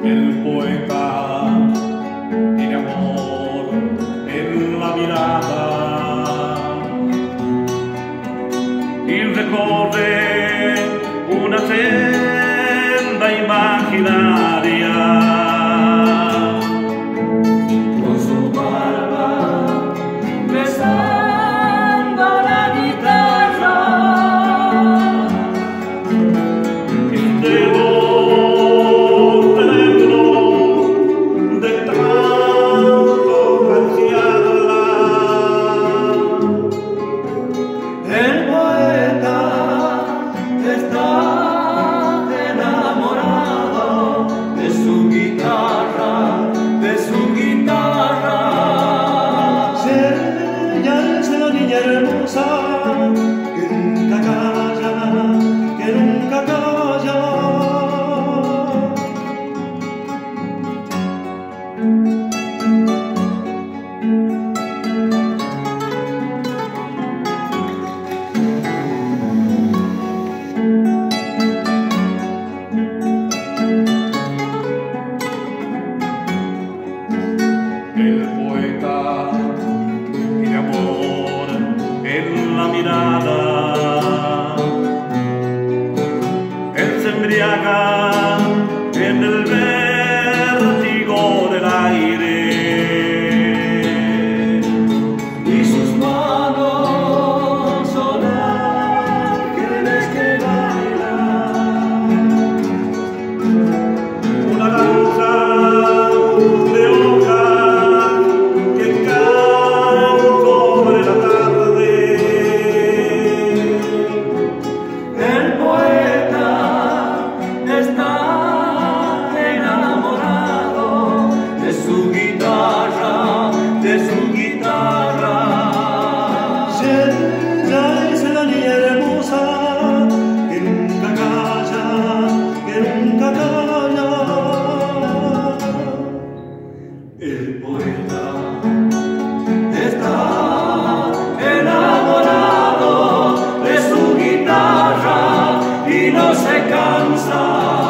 El poeta tiene amor en la mirada y recorre una senda imaginaria con su barba besando la guitarra. El poeta está enamorado de su guitarra, de su guitarra. Si ella es la niña hermosa que nunca calla, que nunca calla. El poeta tiene amor en la mirada. Él se embriaga en el vértigo del aire Y sus manos son ángeles que bailan. una danza de hojas que caen sobre la tarde. El poeta está enamorado de su guitarra, de su guitarra. Si ella es la niña hermosa que nunca calla, que nunca calla. El poeta está enamorado de su guitarra y no se cansa.